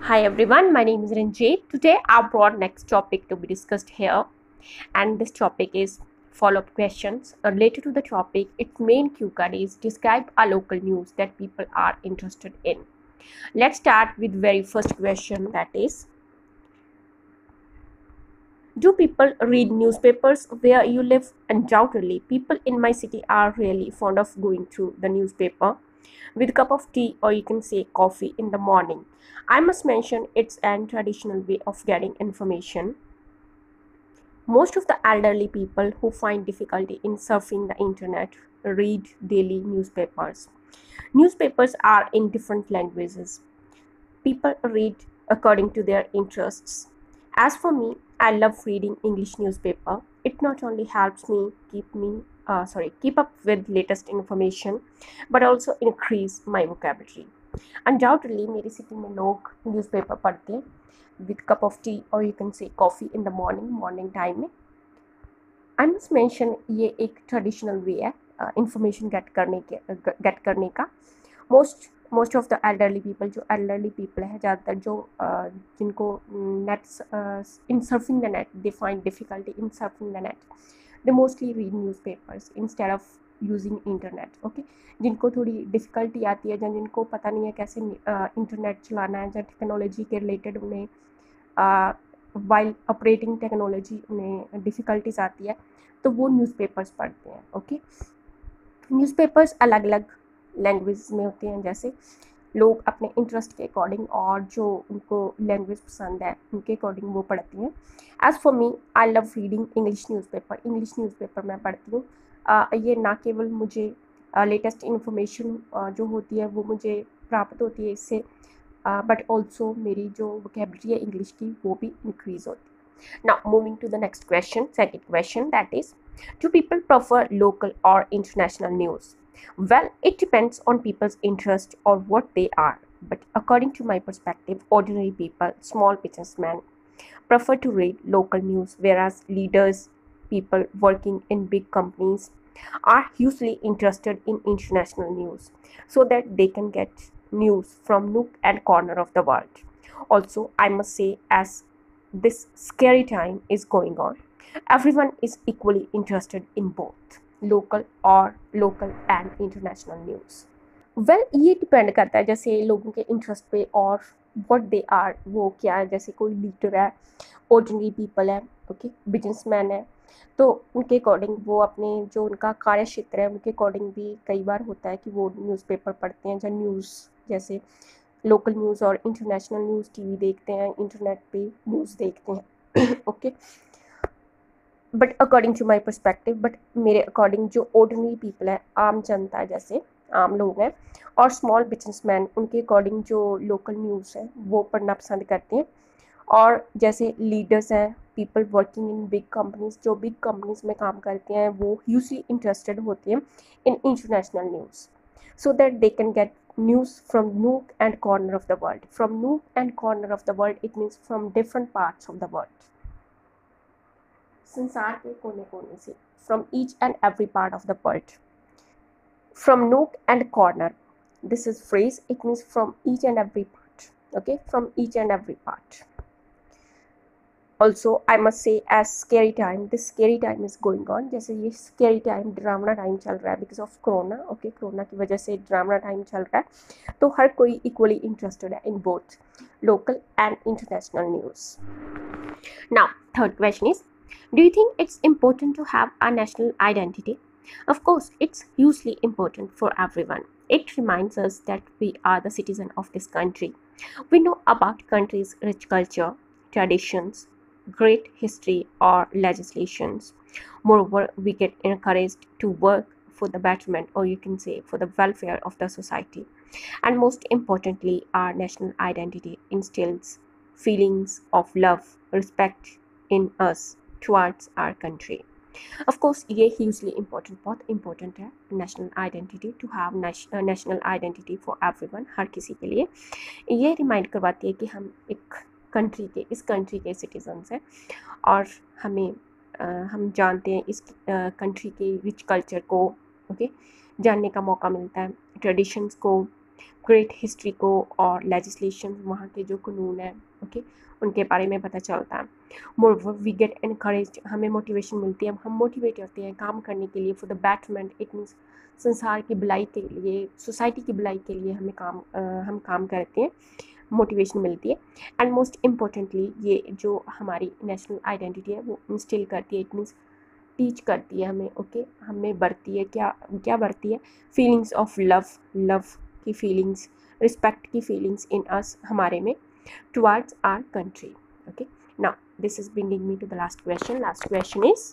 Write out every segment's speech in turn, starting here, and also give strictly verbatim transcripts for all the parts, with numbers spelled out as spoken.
Hi everyone, my name is Ranjit. Today I brought next topic to be discussed here, and this topic is follow-up questions related to the topic. Its main Q card is describe a local news that people are interested in. Let's start with very first question, that is, do people read newspapers where you live? Undoubtedly, people in my city are really fond of going through the newspaper with a cup of tea, or you can say coffee, in the morning. I must mention it's an traditional way of getting information. Most of the elderly people who find difficulty in surfing the internet read daily newspapers. Newspapers are in different languages. People read according to their interests. As for me, I love reading English newspaper. It not only helps me keep me uh, sorry keep up with latest information, but also increase my vocabulary. Undoubtedly, मेरी city में लोग newspaper पढ़ते हैं with cup of tea, or you can say coffee, in the morning morning time में. I must mention ये एक traditional way है information get करने के get करने का. Most most of the elderly people, जो elderly people है ज़्यादातर, जो uh, जिनको net uh, in surfing the net they find difficulty in surfing the net, they mostly read newspapers instead of using internet. Okay, जिनको थोड़ी difficulty आती है, या जिनको पता नहीं है कैसे इंटरनेट uh, चलाना है, या टेक्नोलॉजी के रिलेटेड उन्हें वाइल ऑपरेटिंग टेक्नोलॉजी उन्हें डिफ़िकल्टीज आती है, तो वो न्यूज़पेपर्स पढ़ते हैं. ओके, न्यूज़पेपर्स अलग अलग लैंग्वेज में होते हैं, जैसे लोग अपने इंटरेस्ट के अकॉर्डिंग और जो उनको लैंग्वेज पसंद है उनके अकॉर्डिंग वो पढ़ती हैं. As for me, I love reading English newspaper. English newspaper मैं पढ़ती हूँ. Uh, ये ना केवल मुझे लेटेस्ट uh, इन्फॉर्मेशन uh, जो होती है वो मुझे प्राप्त होती है इससे, बट uh, ऑल्सो मेरी जो वोकेबलरी है इंग्लिश की वो भी इंक्रीज होती है. Now moving to the next question, second question, that is, do people prefer local और international news? Well, it depends on people's interest or what they are, but according to my perspective, ordinary people, small businessmen, prefer to read local news, whereas leaders, people working in big companies, are hugely interested in international news so that they can get news from nook and corner of the world. Also, I must say, as this scary time is going on, everyone is equally interested in both local or local and international news. Well well, ये depend करता है जैसे लोगों के interest पे और what they are, वो क्या है. जैसे कोई लीडर है, ऑर्डिनरी पीपल है, ओके, बिजनेसमैन है, तो उनके अकॉर्डिंग वो अपने जो उनका कार्य क्षेत्र है उनके अकॉर्डिंग भी कई बार होता है कि वो न्यूज़पेपर पढ़ते हैं, या न्यूज़ जैसे लोकल न्यूज़ और इंटरनेशनल न्यूज़ टीवी देखते हैं, इंटरनेट पे न्यूज़ देखते हैं. Okay, but according to my perspective, but मेरे अकॉर्डिंग जो ऑर्डिनरी पीपल है, आम जनता है, जैसे आम लोग हैं, और स्मॉल बिजनेसमैन, उनके अकॉर्डिंग जो लोकल न्यूज़ है वो पढ़ना पसंद करते हैं. और जैसे लीडर्स हैं, people working in big companies, जो बिग कंपनीज में काम करते हैं, वो ह्यूजली इंटरेस्टेड होते हैं in international news so that they can get news from nook and corner of the world. From nook and corner of the world, it means from different parts of the world, संसार के कोने कोने से, from each and every part of the world. From nook and corner, this is phrase, it means from each and every part. Okay, from each and every part. Also, I must say, as scary time, this scary time is going on. जैसे ये scary time, drama time चल रहा है because of corona. Okay, corona की वजह से drama time चल रहा है, तो हर कोई equally interested है in both local and international news. Now, third question is, do you think it's important to have a national identity? Of course, it's hugely important for everyone. It reminds us that we are the citizen of this country. We know about country's rich culture, traditions, great history or legislations. Moreover, we get encouraged to work for the betterment, or you can say for the welfare of the society. And most importantly, our national identity instills feelings of love, respect in us towards our country. Of course ये hugely important, बहुत important है national identity, to have national identity for everyone, हर किसी के लिए. ये remind करवाती है कि हम एक कंट्री के, इस कंट्री के सिटीजन्स हैं, और हमें आ, हम जानते हैं इस कंट्री के रिच कल्चर को, ओके, जानने का मौका मिलता है, ट्रेडिशंस को, ग्रेट हिस्ट्री को और लेजिस्लेशन, वहाँ के जो कानून हैं ओके उनके बारे में पता चलता है। मोर वी गेट इनकरेज, हमें मोटिवेशन मिलती है, हम मोटिवेट होते हैं काम करने के लिए for the betterment. It means संसार की भलाई के लिए, सोसाइटी की भलाई के लिए हमें काम आ, हम काम करते हैं, मोटिवेशन मिलती है। एंड मोस्ट इम्पोर्टेंटली ये जो हमारी नेशनल आइडेंटिटी है वो इंस्टिल करती है, इट मीन्स टीच करती है हमें ओके okay? हमें बढ़ती है क्या क्या बढ़ती है, फीलिंग्स ऑफ लव, लव की फीलिंग्स, रिस्पेक्ट की फीलिंग्स इन अस, हमारे में, towards our country okay. Now this is bringing me to the last question. Last question is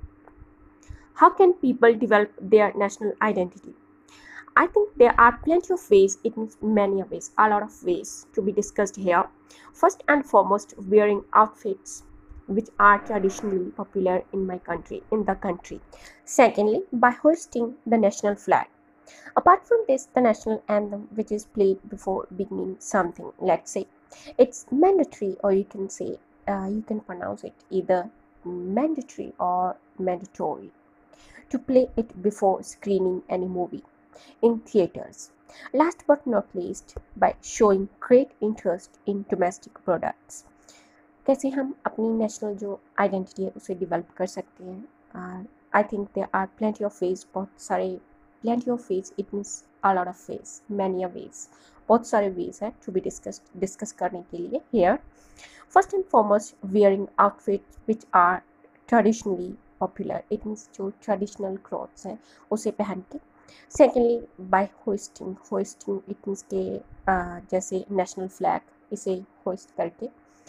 how can people develop their national identity? I think there are plenty of ways, it means many ways, a lot of ways to be discussed here. First and foremost, wearing outfits which are traditionally popular in my country, in the country. Secondly, by hoisting the national flag. Apart from this, the national anthem which is played before beginning something, let's say, it's mandatory, or you can say, uh, you can pronounce it either mandatory or mandatory to play it before screening any movie in theaters. Last but not least, by showing great interest in domestic products. कैसे हम अपनी national जो identity है उसे develop कर सकते हैं? I think there are plenty of ways, बहुत सारे, plenty of ways, it means a lot of ways, many ways, बहुत सारे वेज है टू बी डिस्कस डिस्कस करने के लिए here. First and foremost, wearing outfits which are traditionally popular, it means जो traditional clothes हैं उसे पहन के। Secondly, by hoisting, hoisting it means के जैसे नेशनल फ्लैग, इसे होइस्ट करके।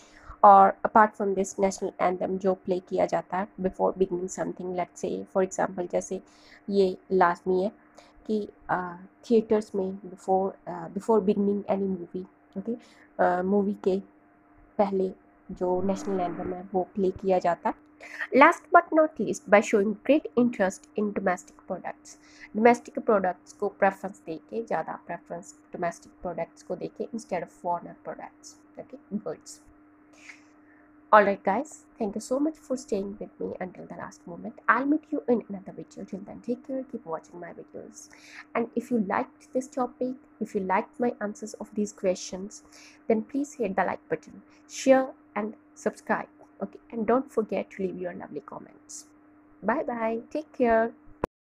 और apart from this, national anthem जो प्ले किया जाता है before beginning something, let's say for example, जैसे ये लाजमी है कि थिएटर्स में before before beginning any movie okay, movie के पहले जो नेशनल एंथम है वो प्ले किया जाता है। Last but not least, by showing great interest in domestic products, domestic products को प्रेफरेंस देके, ज़्यादा प्रेफरेंस डोमेस्टिक प्रोडक्ट्स को देके instead of foreigner products okay, goods. Alright guys, thank you so much for staying with me until the last moment. I'll meet you in another video. Till then, take care, keep watching my videos. And if you liked this topic, if you liked my answers of these questions, then please hit the like button, share and subscribe. Okay, and don't forget to leave your lovely comments. Bye bye, take care.